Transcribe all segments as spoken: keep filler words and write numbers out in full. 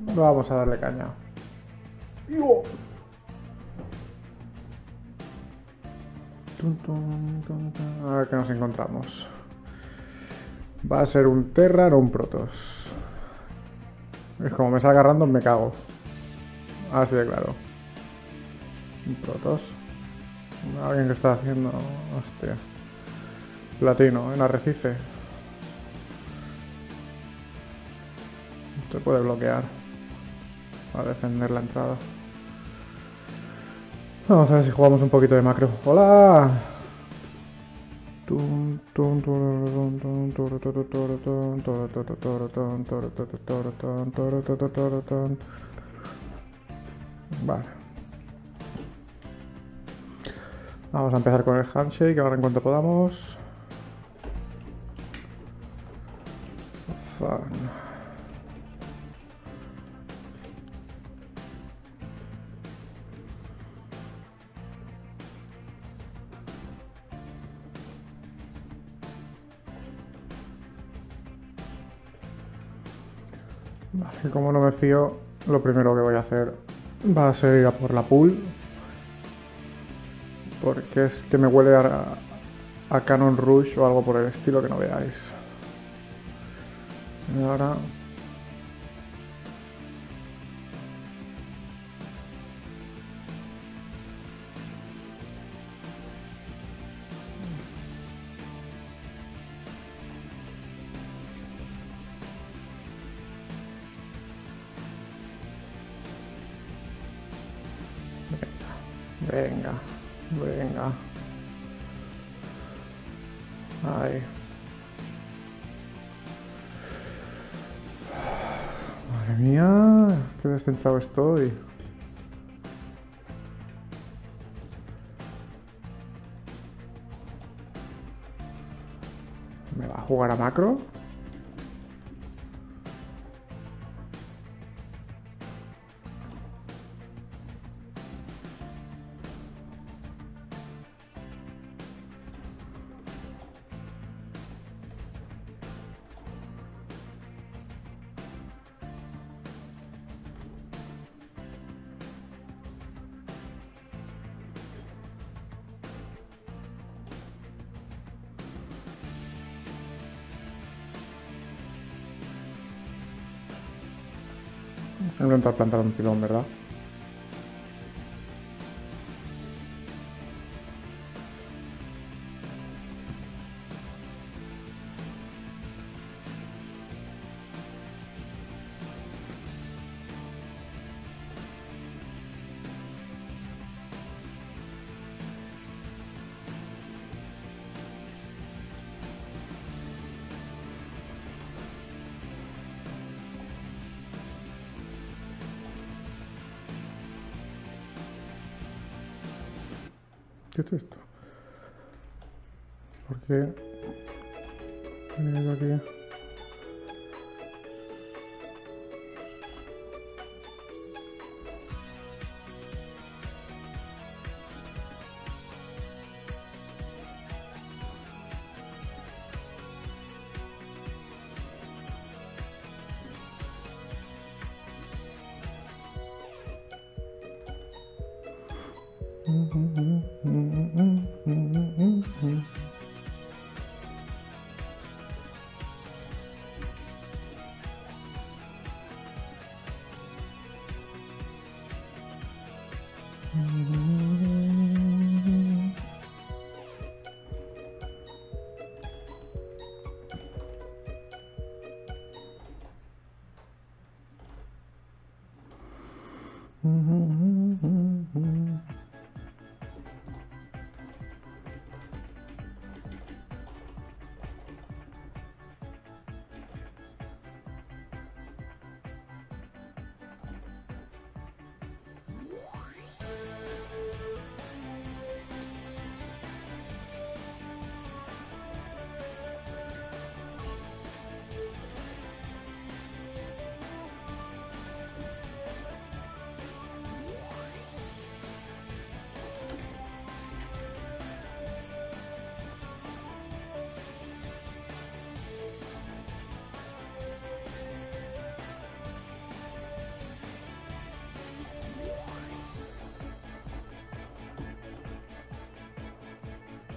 Vamos a darle caña. ¡Yo! Tun, tun, tun, tun. A ver qué nos encontramos. Va a ser un Terra o un Protoss. Es como me salga random, me cago. Así de claro. Un Protoss. Alguien que está haciendo... Hostia. Platino en arrecife. Se puede bloquear. Para defender la entrada. Vamos a ver si jugamos un poquito de macro. ¡Hola! Vale. Vamos a empezar con el handshake ahora en cuanto podamos. Fun. Vale, y como no me fío, lo primero que voy a hacer va a ser ir a por la pool. Porque es que me huele a, a Cannon Rush o algo por el estilo que no veáis. Y ahora... Venga, venga. Ahí. Madre mía, qué descentrado estoy. ¿Me va a jugar a macro? Voy a intentar plantar un pilón, ¿verdad? ¿Qué es esto? ¿Por qué? ¿Qué hay aquí?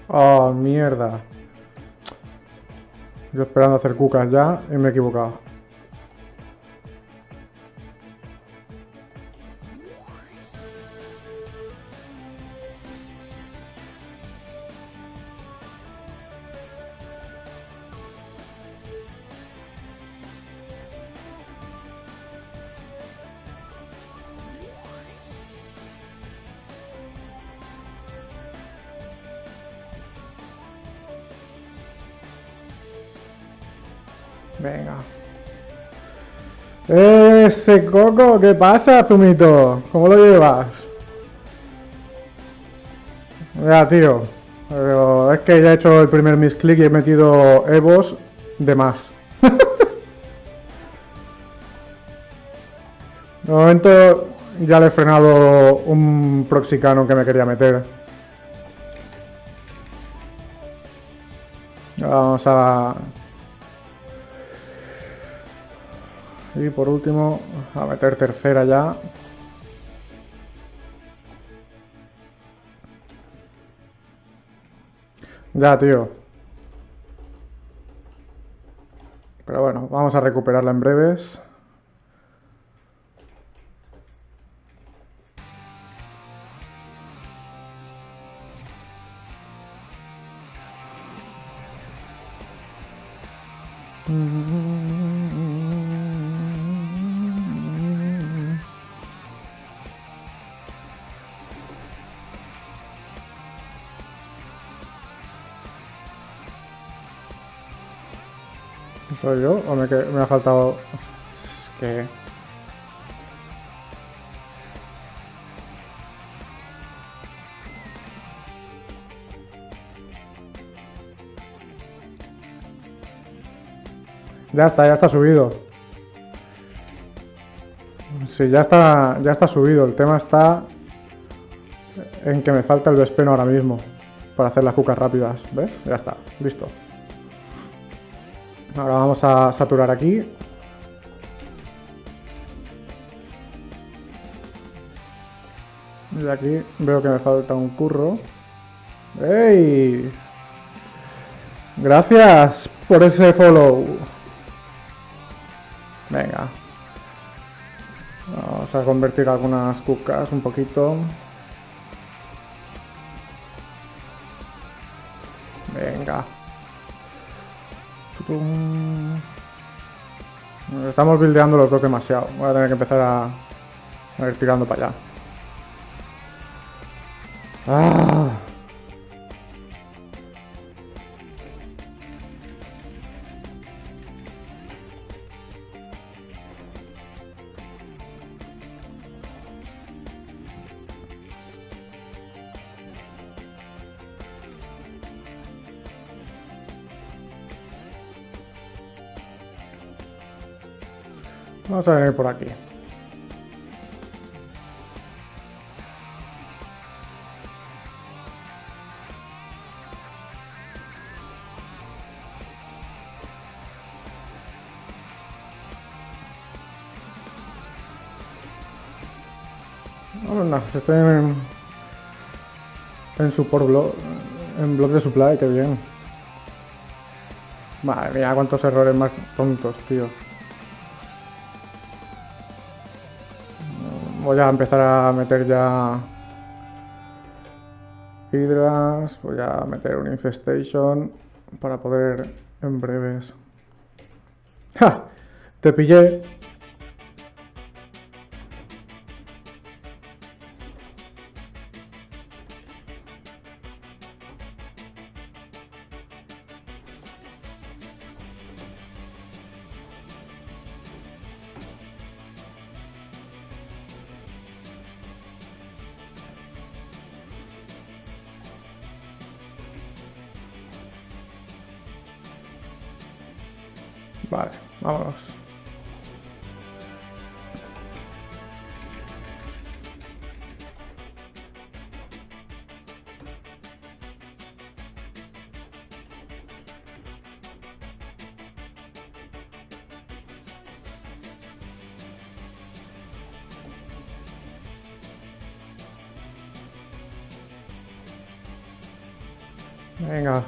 Oh, mierda. Yo esperando hacer cucas ya y me he equivocado. Venga. ¡Ese coco! ¿Qué pasa, Zumito? ¿Cómo lo llevas? Ya, tío. Pero es que ya he hecho el primer misclick y he metido Evos de más. De momento ya le he frenado un proxy cannon que me quería meter. Vamos a... Y por último, a meter tercera ya. Ya, tío. Pero bueno, vamos a recuperarla en breves. ¿Soy yo o me, que- me ha faltado...? Es que... Ya está, ya está subido. Sí, ya está, ya está subido. El tema está en que me falta el Vespeno ahora mismo para hacer las cucas rápidas. ¿Ves? Ya está, listo. Ahora vamos a saturar aquí. Y aquí veo que me falta un curro. ¡Ey! Gracias por ese follow. Venga. Vamos a convertir algunas cucas un poquito. Venga. Estamos buildeando los dos demasiado. Voy a tener que empezar a, a ir tirando para allá. ¡Ah! Vamos a venir por aquí. Vamos, no, estoy en, en support block, en block de supply, que bien. Madre mía, cuántos errores más tontos, tío. Voy a empezar a meter ya hidras, voy a meter un infestation para poder en breves. ¡Ja! Te pillé. Vale, vámonos. Venga.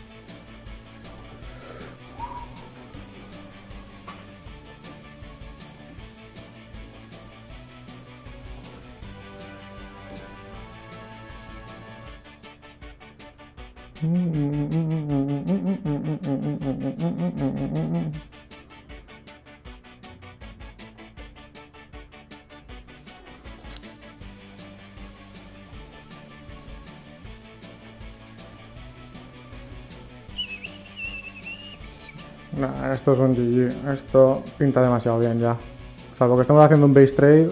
Nah, esto es un G G. Esto pinta demasiado bien ya. Salvo que estamos haciendo un base trade.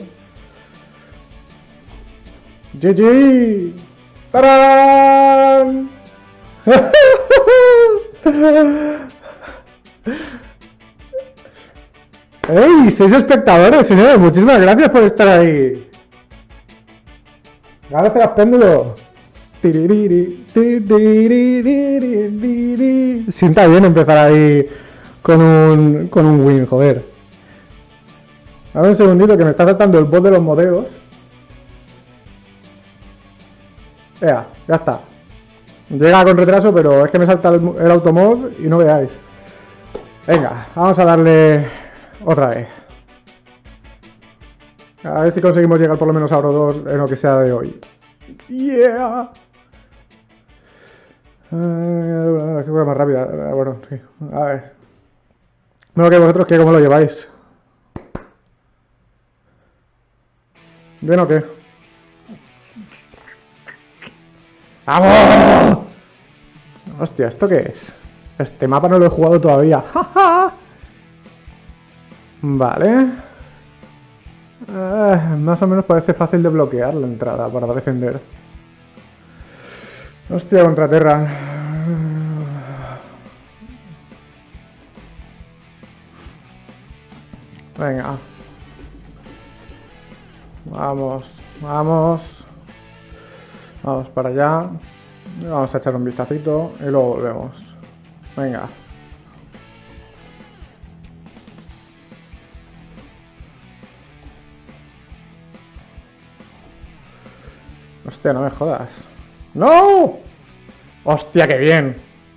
G G. ¡Tarán! ¡Ey! ¡Seis espectadores, señores! Muchísimas gracias por estar ahí. Gracias, péndulo. Sienta bien empezar ahí con un, con un win, joder. A ver un segundito que me está saltando el bot de los modelos. Ea, ya está. Llega con retraso, pero es que me salta el, el automod y no veáis. Venga, vamos a darle otra vez. A ver si conseguimos llegar por lo menos a oro dos en lo que sea de hoy. Yeah. Uh, que voy más rápida. Bueno, sí. A ver. Bueno, que vosotros, ¿qué? ¿Cómo lo lleváis? ¿Bien o qué? ¡Vamos! Hostia, ¿esto qué es? Este mapa no lo he jugado todavía. Vale. Uh, más o menos parece fácil de bloquear la entrada para defender. Hostia, contra Terra. Venga. Vamos, vamos. Vamos para allá. Vamos a echar un vistacito y luego volvemos. Venga. Hostia, no me jodas. ¡No! ¡Hostia, qué bien!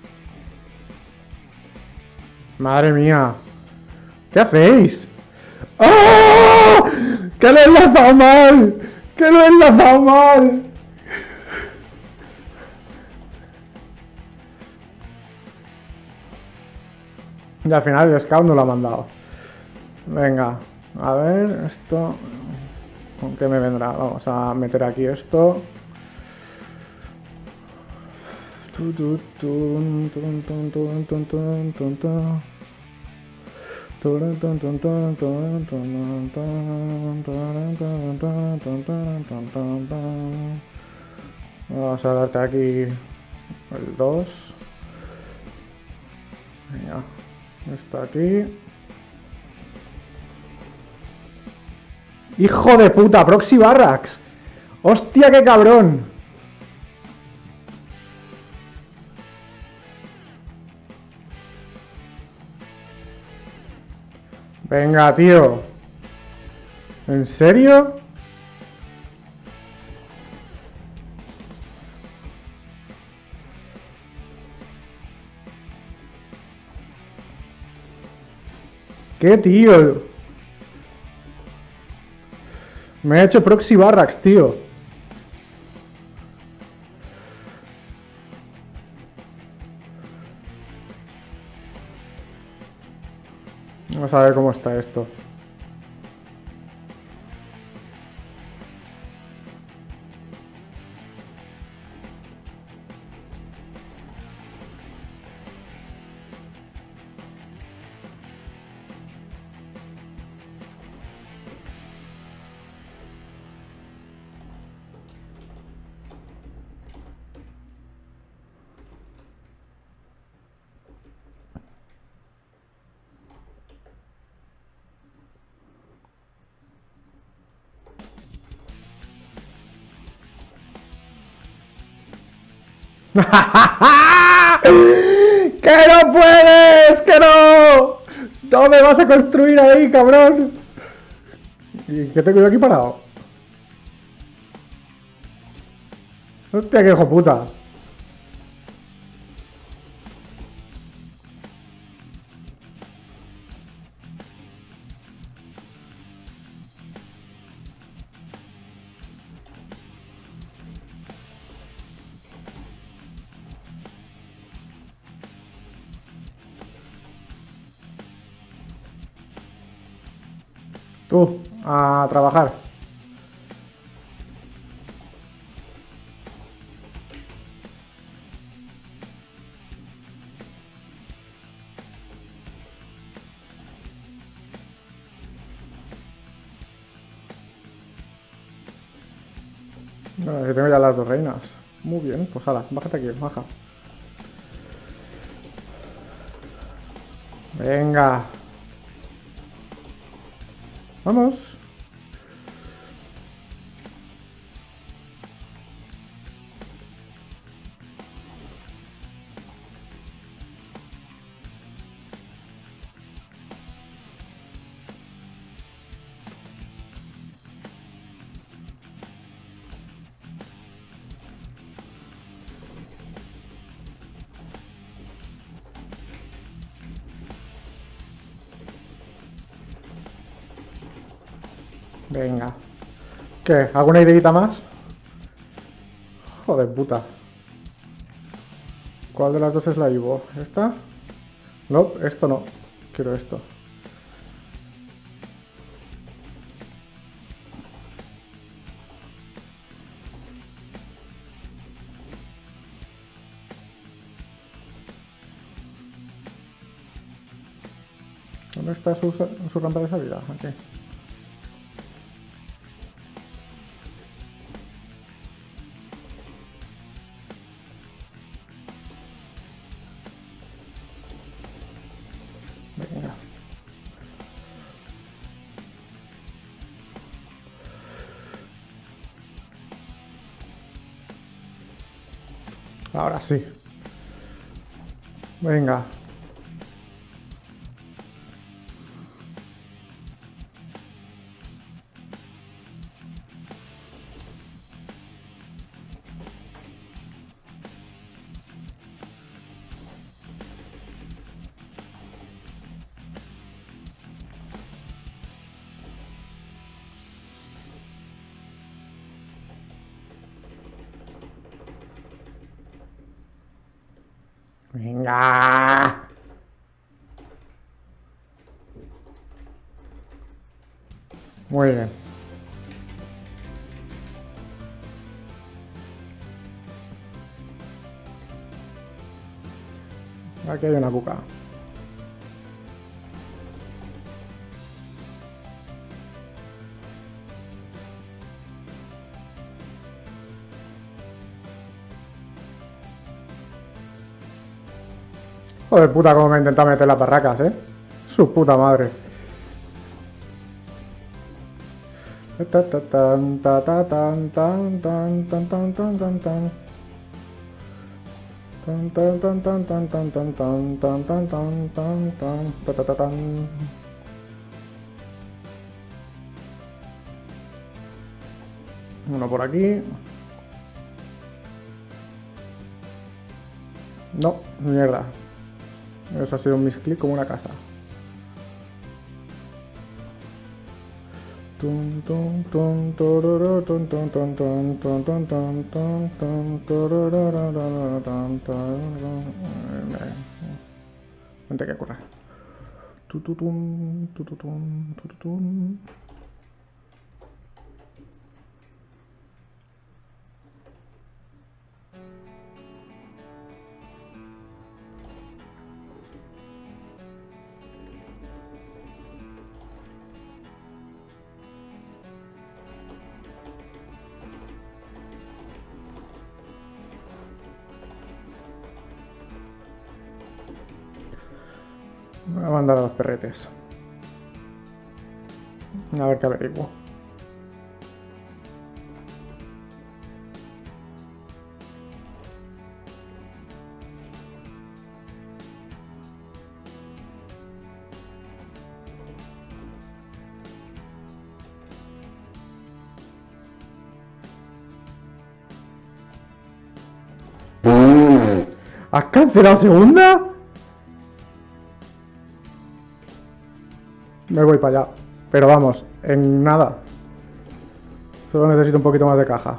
¡Madre mía! ¿Qué hacéis? ¡Oh! ¡Que lo he enlazado mal! ¡Que lo he enlazado mal! Y al final el scout no lo ha mandado. Venga, a ver, esto... ¿Con qué me vendrá? Vamos a meter aquí esto. Vamos a darte aquí el dos. Venga, esto aquí. ¡Hijo de puta! ¡Proxy Barracks! ¡Hostia, qué cabrón! Venga, tío. ¿En serio? ¿Qué, tío? Me ha hecho Proxy Barracks, tío. Vamos a ver cómo está esto. ¡Que no puedes! ¡Que no! ¡No me vas a construir ahí, cabrón! ¿Y qué tengo yo aquí parado? Hostia, qué hijo puta. Tú, a trabajar. Bueno, si tengo ya las dos reinas. Muy bien, pues ala, bájate aquí, baja. Venga. Vamos. Venga. ¿Qué? ¿Alguna ideita más? Joder, puta. ¿Cuál de las dos es la Ivo? ¿Esta? No, esto no. Quiero esto. ¿Dónde está su, su rampa de salida? Aquí. Venga. Ahora sí. Venga. Venga. Muy bien. Aquí hay una cuca. Joder puta, como me ha intentado meter las barracas, eh. Su puta madre. Ta ta tan ta ta tan tan tan tan tan tan tan tan. Tan tan tan tan tan tan tan tan tan tan tan tan tan ta ta ta tan. Uno por aquí. No, mierda. Eso ha sido un misclick como una casa. Tum tum tum tororo tum tum tum tum tum tum tum tum tum tororo tum tum. Vente que correr. Tututum, tututum, tututum. Voy a mandar a los perretes. A ver qué averiguo. ¿Has cancelado segunda? Me voy para allá. Pero vamos, en nada. Solo necesito un poquito más de caja.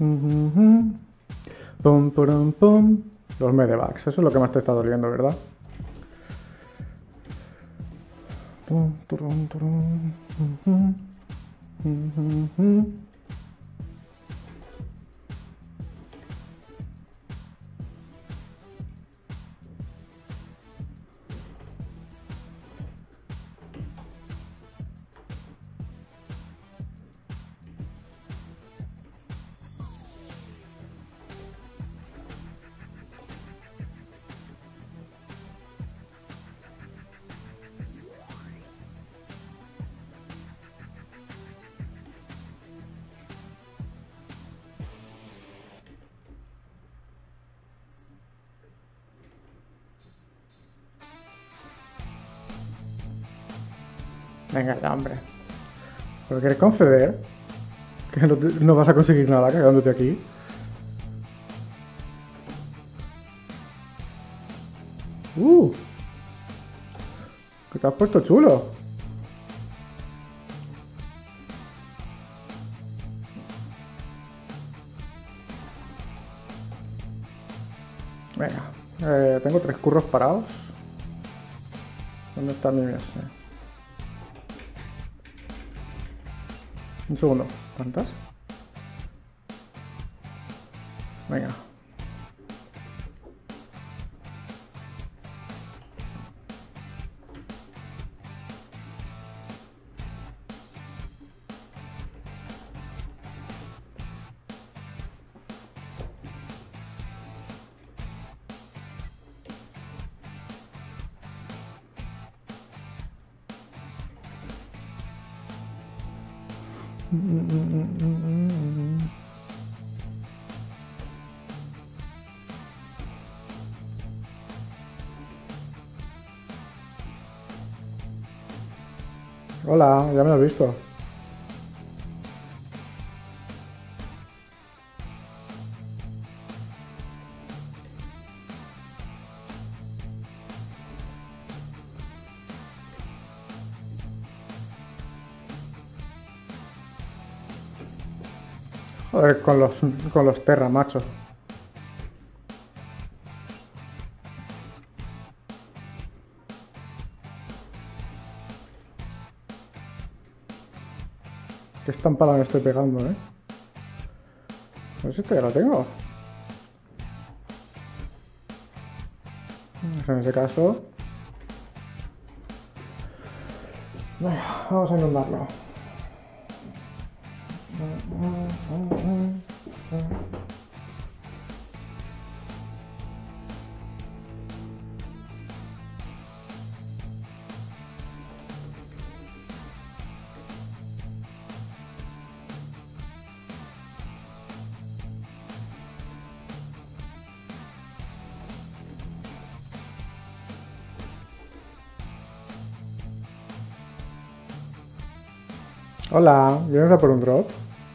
Pum, pum, pum. Los medevacs, eso es lo que más te está doliendo, ¿verdad? Tum, turum, turum. Ujú. Ujú. Venga ya, hombre. ¿Pero quieres conceder? Que no, te- no vas a conseguir nada quedándote aquí. Uh, que te has puesto chulo. Venga, eh, tengo tres curros parados. ¿Dónde está mi mes? Un segundo. ¿Cuántas? Venga. Hola, ya me lo has visto. Joder, con los, con los Terra, macho. Qué estampada me estoy pegando, ¿eh? Pues esto ya lo tengo. Pues en ese caso... Venga, vamos a inundarlo. Hola, ¿vienes a por un drop?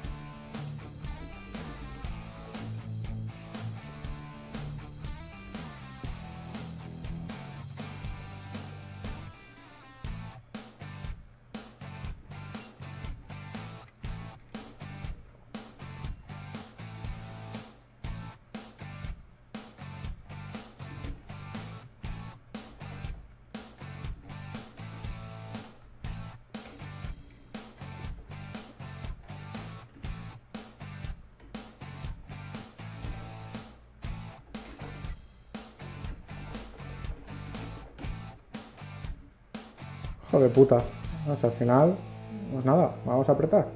Joder puta. O sea, al final, pues nada, vamos a apretar.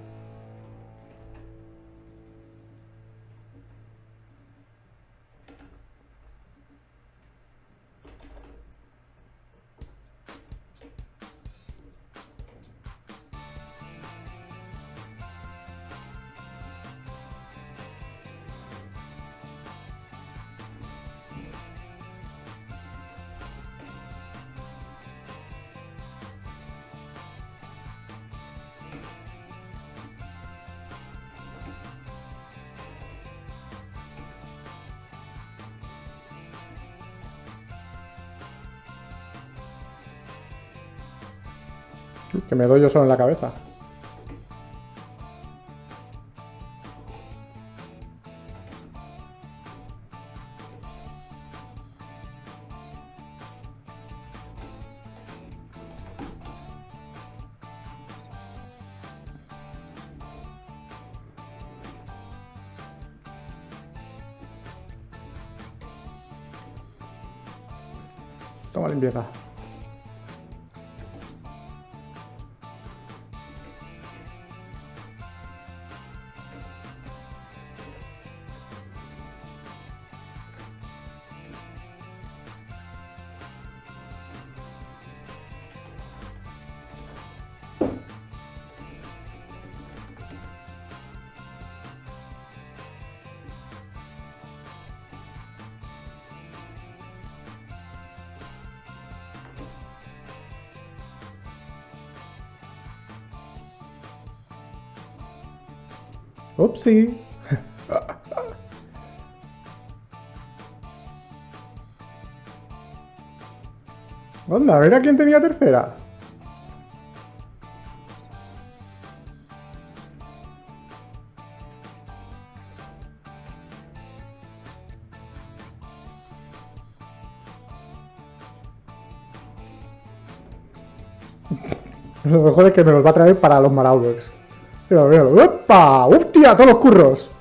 Que me doy yo solo en la cabeza. Toma limpieza. Upsi. Onda, a ver a quién tenía tercera. Lo mejor es que me los va a traer para los Marauders. Míralo, míralo. ¡Opa! ¡Hostia! ¡Todos los curros!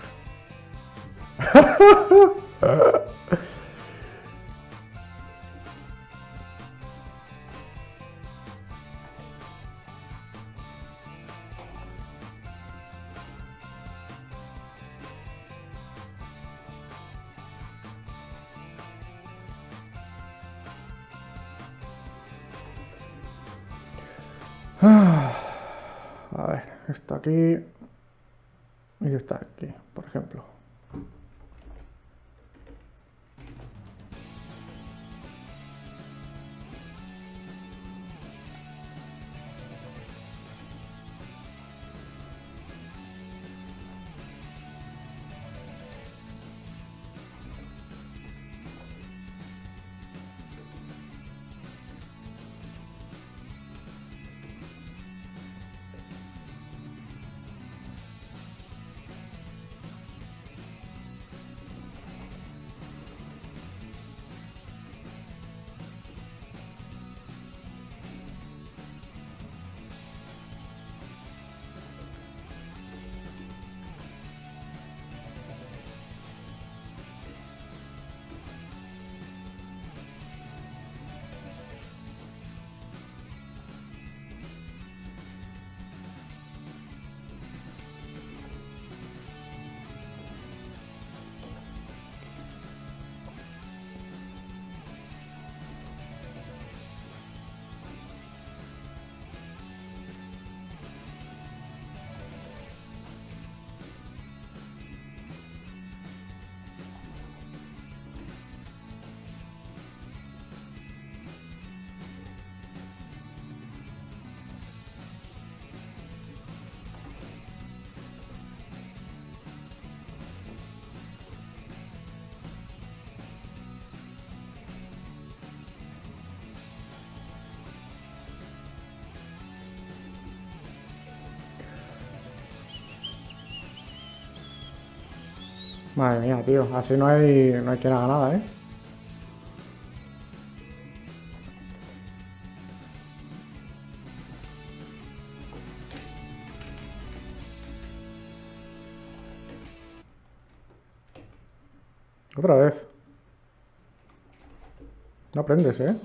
A ver, esto aquí y está aquí, por ejemplo. Madre mía, tío. Así no hay, no hay quien haga nada, ¿eh? Otra vez. No aprendes, ¿eh?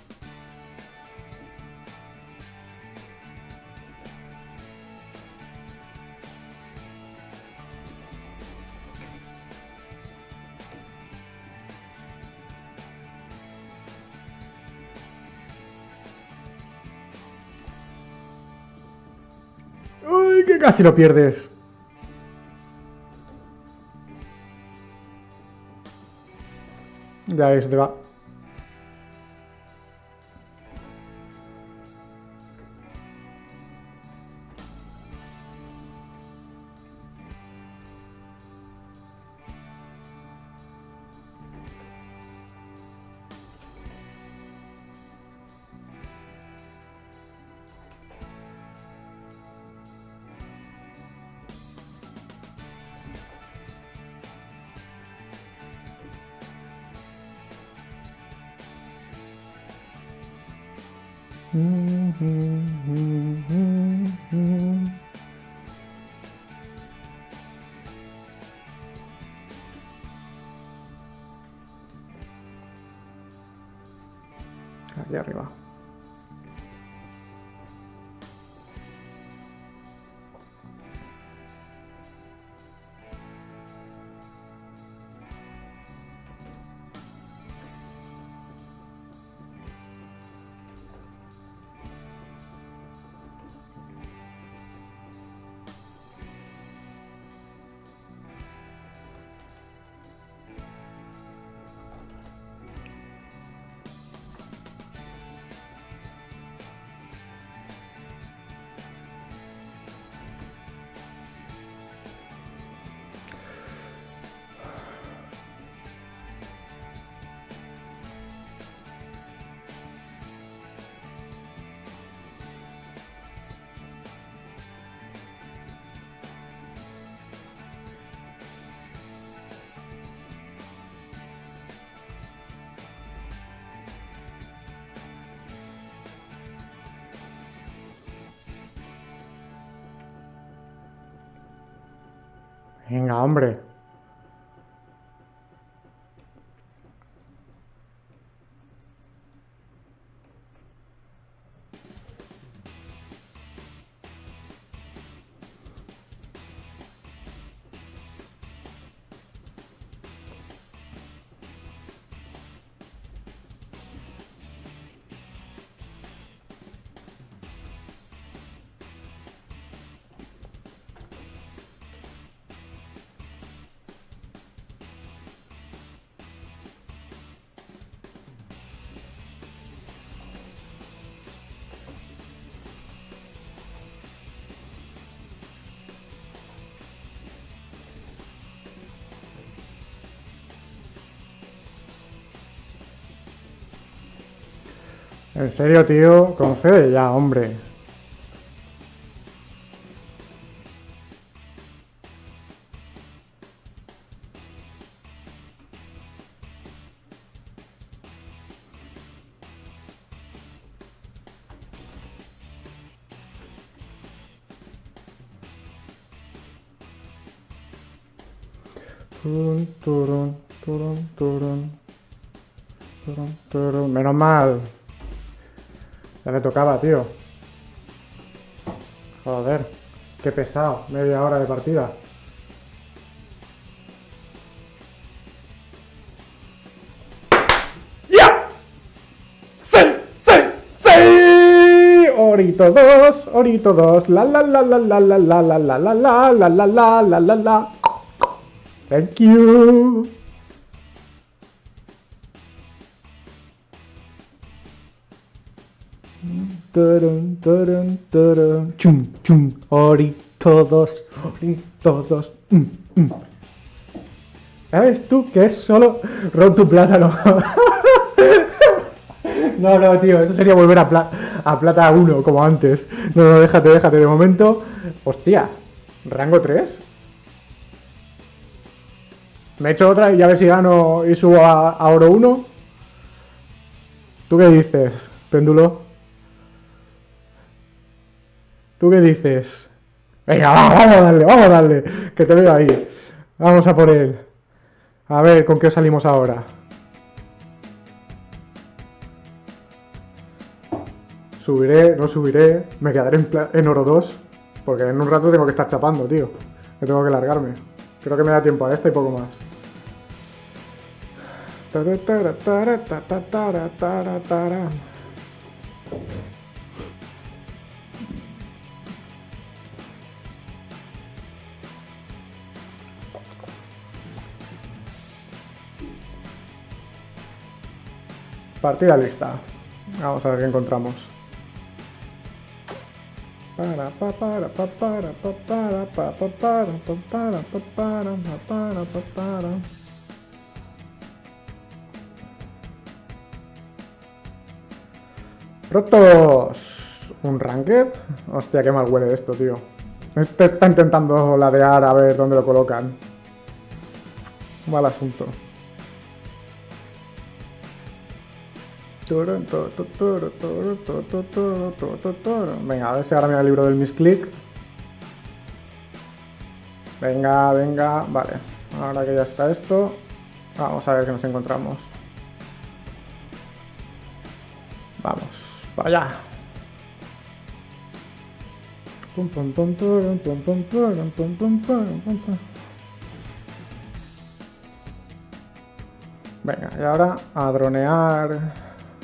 ¡Uy, que casi lo pierdes! Ya ves, te va. aquí arriba. Venga, hombre. En serio, tío, concede ya, hombre. Turun, turun, turun, turun. Turun, turun. Menos mal. Ya le tocaba, tío. Joder, qué pesado. Media hora de partida. ¡Ya! ¡Sí! ¡Sí! ¡Sí! Orito dos, Orito dos. La la la la la la la la la la la la la la la la la. Thank you. Turun, turun, turun. Chum, chum. Orito dos, Orito dos. Mm, mm. ¿Sabes tú que es solo Road to Plátano? No, no, tío, eso sería volver a, pla a Plata uno, como antes. No, no, déjate, déjate, de momento. Hostia, rango tres. Me echo otra y a ver si gano y subo a, a oro uno. ¿Tú qué dices, péndulo? ¿Tú qué dices? Venga, vamos, vamos a darle, vamos a darle. Que te veo ahí. Vamos a por él. A ver con qué salimos ahora. Subiré, no subiré. Me quedaré en, en oro dos. Porque en un rato tengo que estar chapando, tío. Que tengo que largarme. Creo que me da tiempo a esta y poco más. Partida lista. Vamos a ver qué encontramos. Para pa para pa para pa para pa pa para pa para pa para pa para pa para. Protos. ¿Un ranked? Hostia, qué mal huele esto, tío. Este está intentando ladear a ver dónde lo colocan. Mal asunto. Venga, a ver si ahora me da el libro del misclick. Venga, venga, vale. Ahora que ya está esto, vamos a ver qué nos encontramos. Vamos, para allá. Pum, pum, pum, pum, pum, pum, pum, pum, pum, pum, pum. Venga, y ahora a dronear.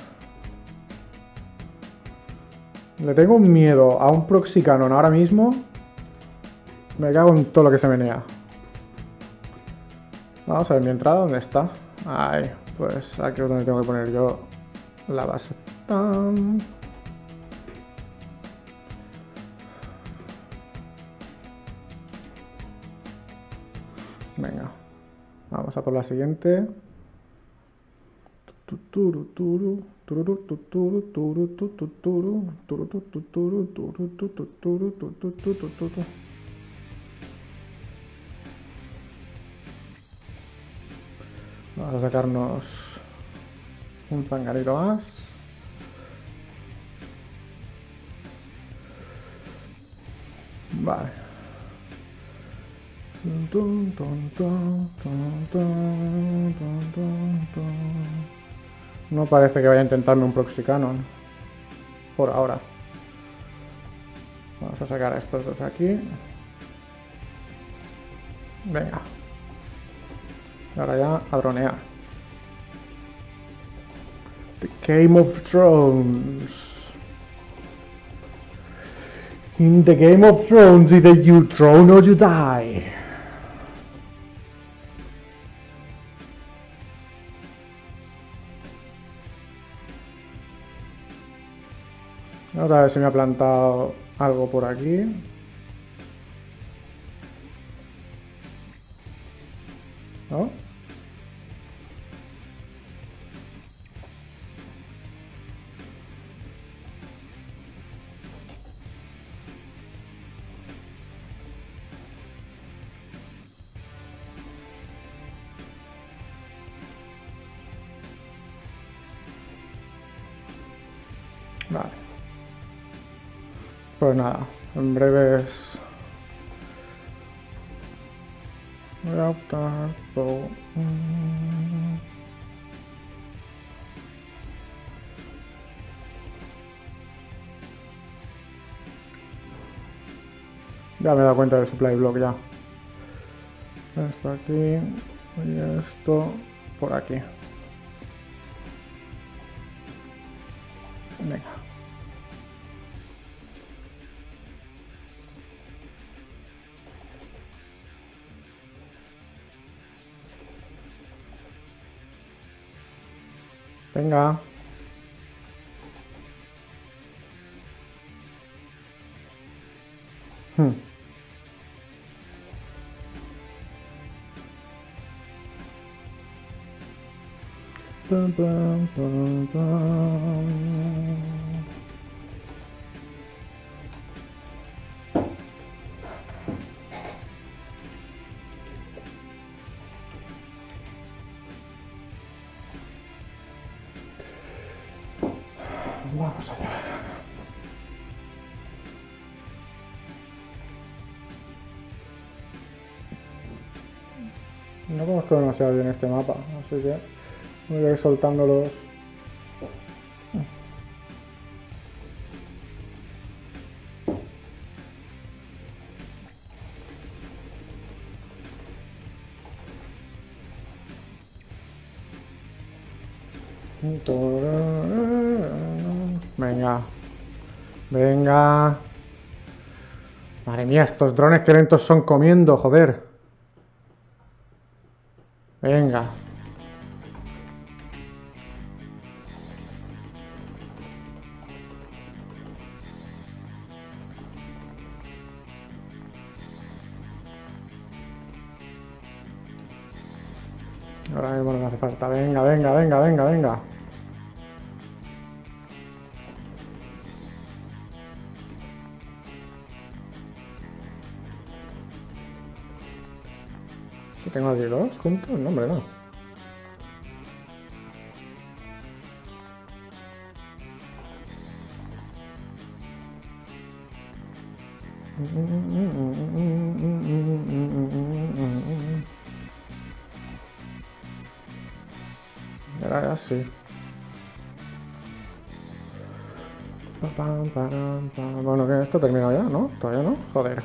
Le tengo un miedo a un Proxy Cannon ahora mismo. Me cago en todo lo que se menea. Vamos a ver mi entrada, ¿dónde está? Ahí, pues aquí es donde tengo que poner yo la base. ¡Tam! Venga, vamos a por la siguiente. Vamos a sacarnos un pangarito más. Vale. No parece que vaya a intentarme un Proxy Cannon por ahora. Vamos a sacar a estos dos aquí. Venga. Y ahora ya a dronear. The Game of Thrones. In the Game of Thrones, either you throne or you die. Ahora a ver si me ha plantado algo por aquí. ¿No? Vale. Pues nada, en breves voy a optar por... Ya me he dado cuenta del supply block ya. Esto aquí y esto por aquí. Venga. Venga. Hmm. Pum, pum, pum, pum. Vamos allá. No conozco demasiado bien este mapa, así que voy a ir soltando los... Venga. Venga. Madre mía, estos drones que lentos son comiendo, joder. Venga. Ahora mismo no me hace falta. Venga, venga, venga, venga, venga. ¿Tengo aquí dos juntos? No, hombre, no. Ahora ya sí. Pa, pam, param, pam. Bueno, que esto terminado ya, ¿no? Todavía no. Joder.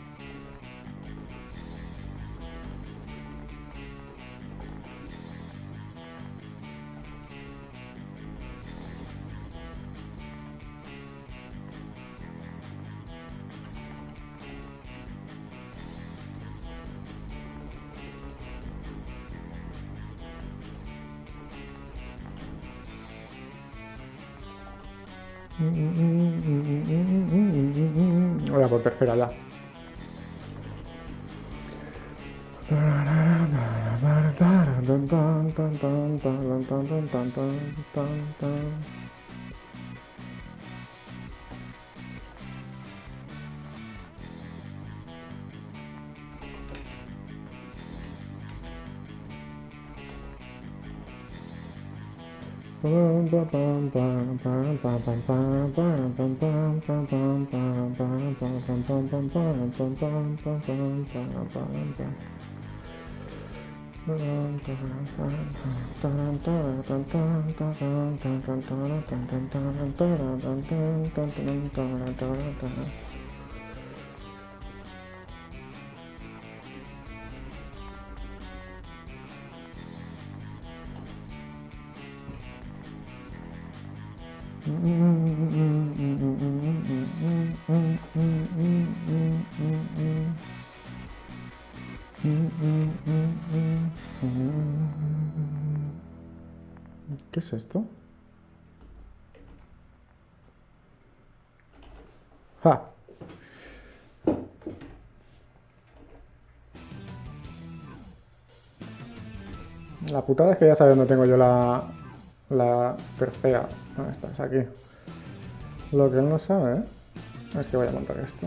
Voy a por tercera ya. ¿Qué es esto? ¡Ja! La putada es que ya sabe dónde tengo yo la, la tercera. ¿Dónde estás? Aquí. Lo que él no sabe, ¿eh? Es que voy a montar esto.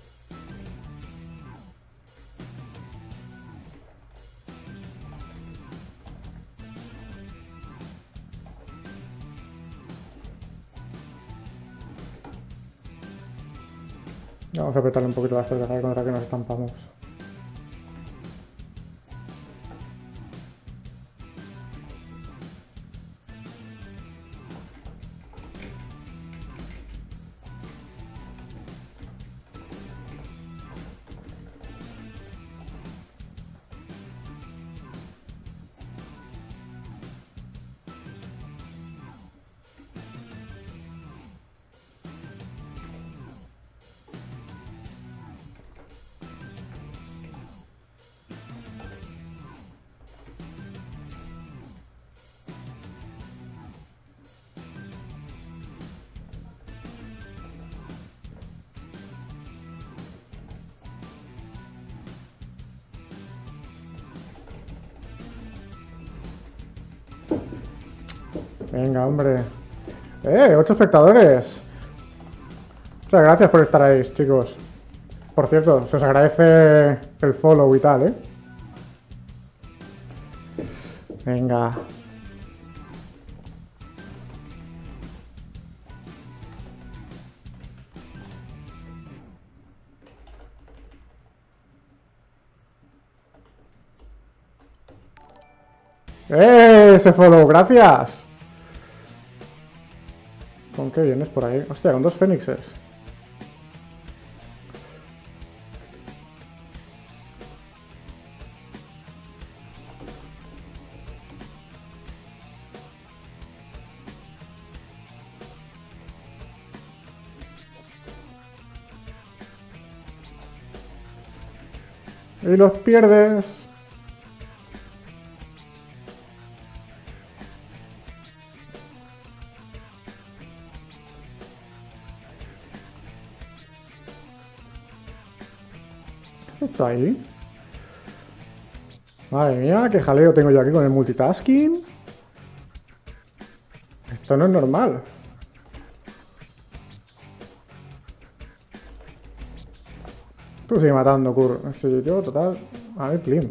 Vamos a apretarle un poquito las torres contra que nos estampamos. Venga, hombre. ¡Eh! ¡Ocho espectadores! Muchas gracias por estar ahí, chicos. Por cierto, se os agradece el follow y tal, ¿eh? Venga. ¡Eh! Ese follow, gracias. ¿Con qué vienes por ahí? Hostia, con dos fénixes. Y los pierdes. ¿Qué es esto ahí? Madre mía, qué jaleo tengo yo aquí con el multitasking. Esto no es normal. Tú sigue matando, Kur. Sí, yo, total. A ver, clean.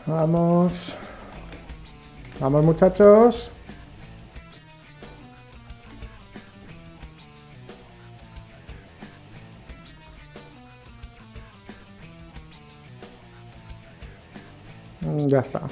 Vamos. Vamos, muchachos. Mm, Ya está.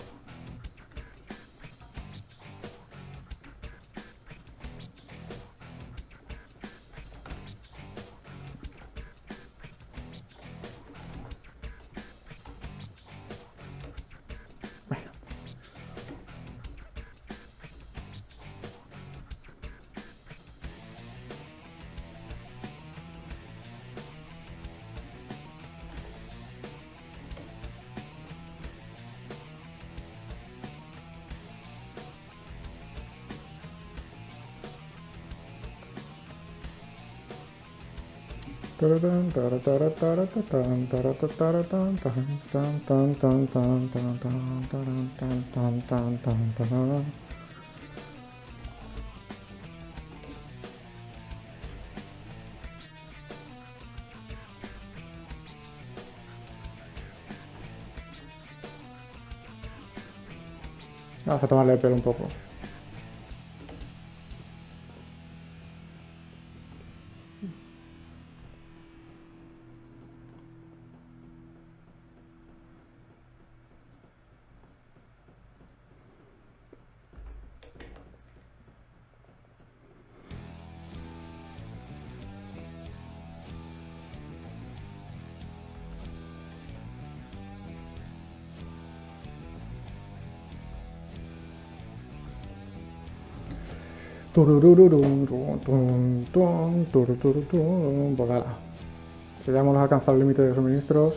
Vamos a tomarle el pelo un poco. Pues ala. Si ya hemos alcanzado el límite de suministros.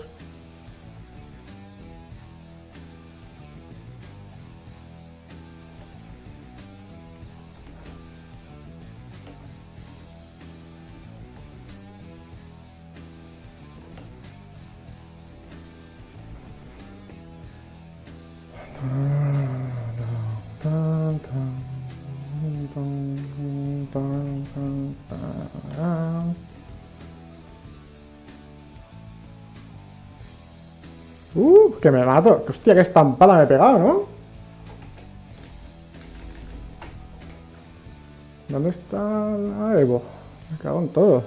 Uh, que me mato. Hostia, qué estampada me he pegado, ¿no? ¿Dónde está la Evo? Me cago en todo.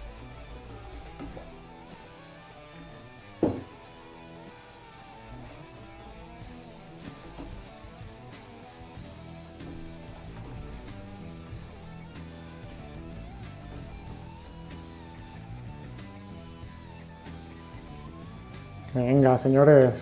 Venga, señores.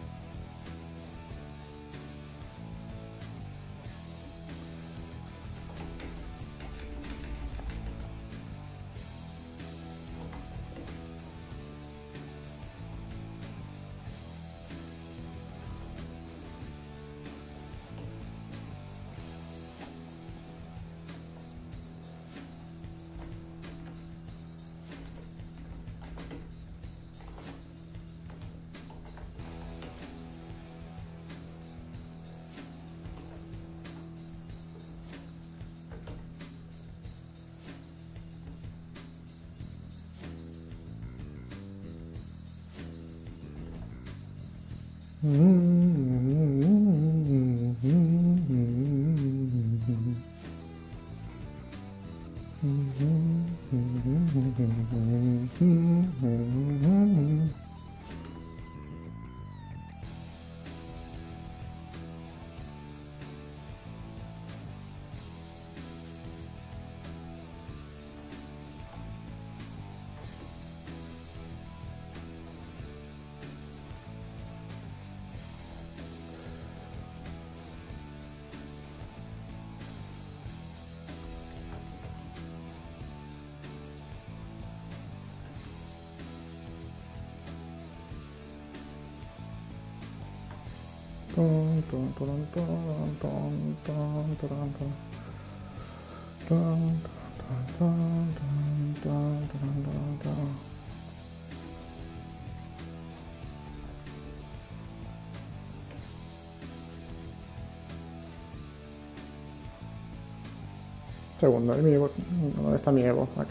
Segundo, ¿eh? Mi Evo. ¿Dónde está mi Evo? Aquí.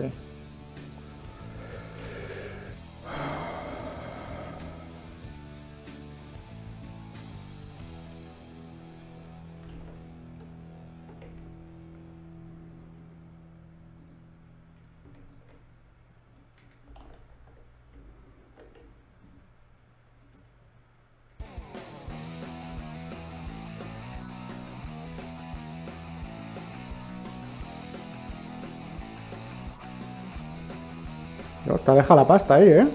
Te deja la pasta ahí, ¿eh?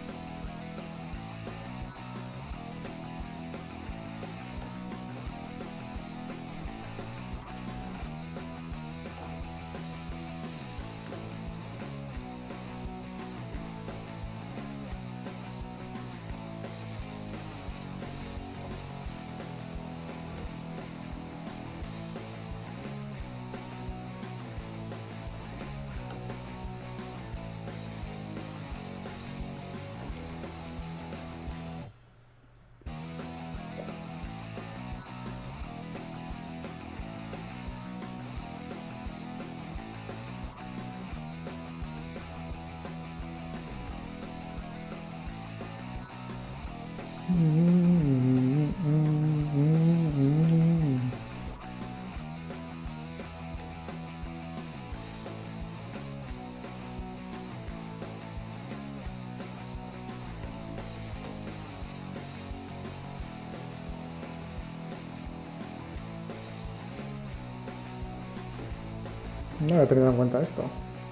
No he tenido en cuenta esto.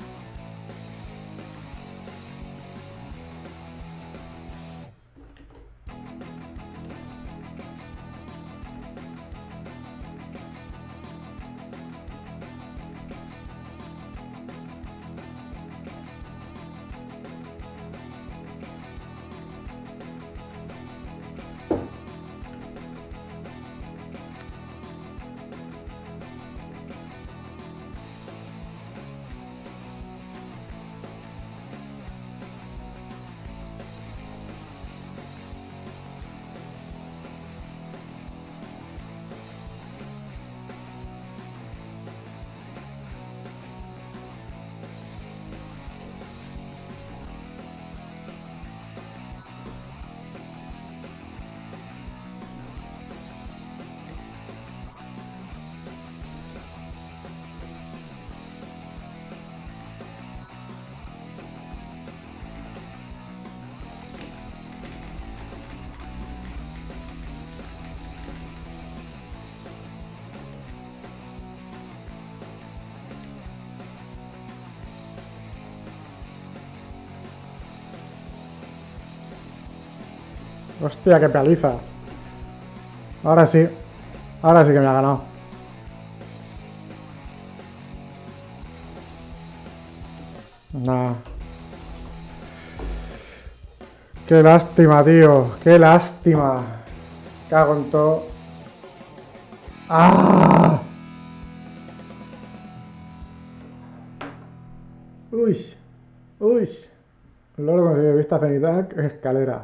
Hostia, qué paliza. Ahora sí. Ahora sí que me ha ganado. Nah. Qué lástima, tío. Qué lástima. Cago en todo. ¡Ah! Uy. Uy. Logro conseguir vista cenital, escalera.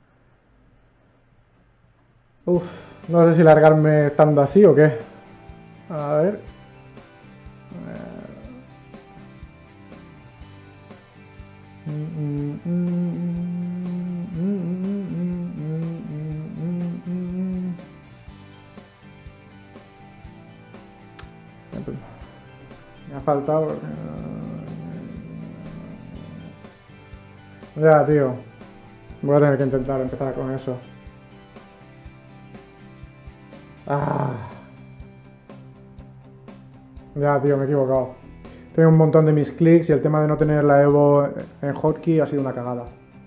Uf, no sé si largarme estando así o qué. A ver. Me ha faltado. Ya, tío. Voy a tener que intentar empezar con eso. Ah. Ya, tío, me he equivocado. Tengo un montón de mis clics y el tema de no tener la Evo en hotkey ha sido una cagada.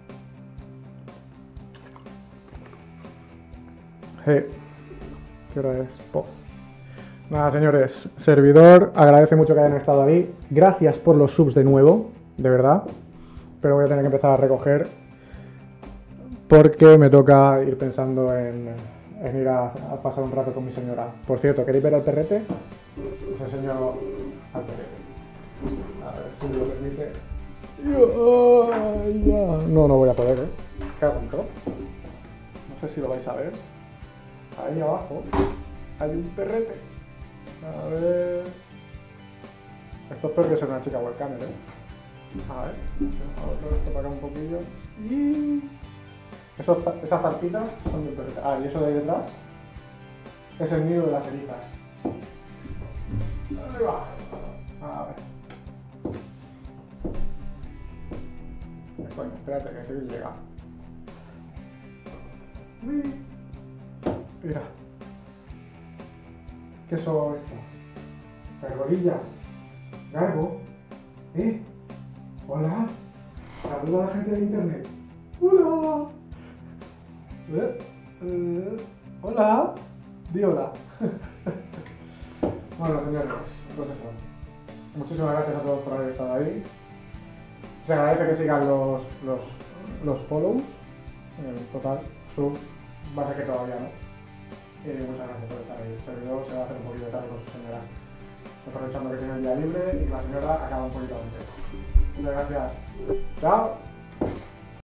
Hey. ¿Qué hora es? Po. Nada, señores. Servidor, agradece mucho que hayan estado ahí. Gracias por los subs de nuevo, de verdad. Pero voy a tener que empezar a recoger porque me toca ir pensando en, en ir a, a pasar un rato con mi señora. Por cierto, ¿queréis ver al perrete? Os enseño al perrete. A ver si me lo permite. No, no voy a poder, ¿eh? ¿Qué hago? No sé si lo vais a ver. Ahí abajo hay un perrete. A ver. Esto espero que sea una chica webcamer, ¿eh? A ver. Vamos a esto para acá un poquillo. Y. Esos, esas zarpitas son del perrete. Ah, y eso de ahí detrás es el nido de las erizas. Ahí va. A ver. Coño, espérate que se llega. Mira. ¿Qué son esto? Gargorilla. Gargo. ¿Eh? Hola. Saluda a la gente de internet. ¡Hola! ¿Eh? ¿Eh? ¿Hola? Di hola. Bueno, señores, pues eso. Muchísimas gracias a todos por haber estado ahí. Se agradece que sigan los, los, los follows. En total, subs, va a ser que todavía no. Y muchas gracias por estar ahí. El servidor se va a hacer un poquito tarde con su señora. Aprovechando que tiene el día libre y la señora acaba un poquito antes. Muchas gracias. Chao.